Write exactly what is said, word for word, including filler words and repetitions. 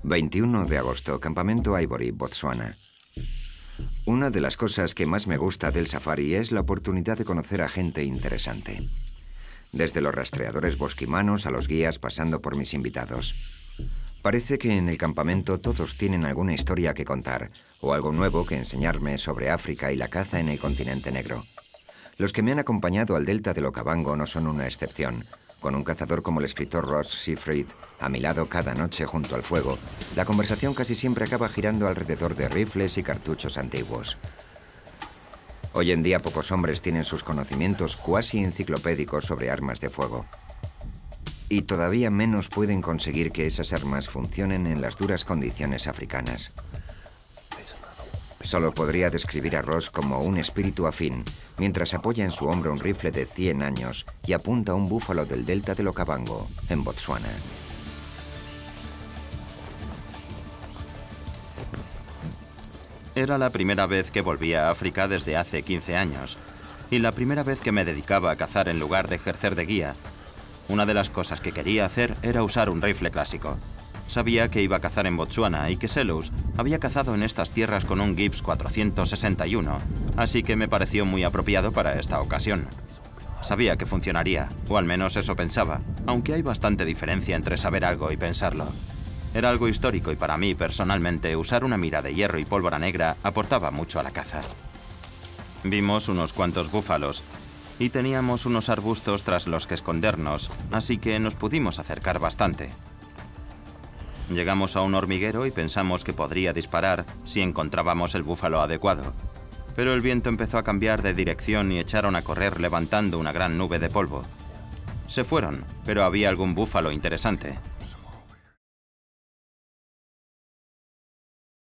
veintiuno de agosto, campamento Ivory, Botsuana. Una de las cosas que más me gusta del safari es la oportunidad de conocer a gente interesante. Desde los rastreadores bosquimanos a los guías pasando por mis invitados. Parece que en el campamento todos tienen alguna historia que contar o algo nuevo que enseñarme sobre África y la caza en el continente negro. Los que me han acompañado al delta del Okavango no son una excepción. Con un cazador como el escritor Ross Seafried a mi lado cada noche junto al fuego, la conversación casi siempre acaba girando alrededor de rifles y cartuchos antiguos. Hoy en día pocos hombres tienen sus conocimientos cuasi enciclopédicos sobre armas de fuego. Y todavía menos pueden conseguir que esas armas funcionen en las duras condiciones africanas. Solo podría describir a Ross como un espíritu afín, mientras apoya en su hombro un rifle de cien años y apunta a un búfalo del delta del Okavango, en Botsuana. Era la primera vez que volvía a África desde hace quince años, y la primera vez que me dedicaba a cazar en lugar de ejercer de guía. Una de las cosas que quería hacer era usar un rifle clásico. Sabía que iba a cazar en Botsuana y que Selous había cazado en estas tierras con un Gibbs cuatrocientos sesenta y uno, así que me pareció muy apropiado para esta ocasión. Sabía que funcionaría, o al menos eso pensaba, aunque hay bastante diferencia entre saber algo y pensarlo. Era algo histórico y para mí, personalmente, usar una mira de hierro y pólvora negra aportaba mucho a la caza. Vimos unos cuantos búfalos y teníamos unos arbustos tras los que escondernos, así que nos pudimos acercar bastante. Llegamos a un hormiguero y pensamos que podría disparar si encontrábamos el búfalo adecuado. Pero el viento empezó a cambiar de dirección y echaron a correr levantando una gran nube de polvo. Se fueron, pero había algún búfalo interesante.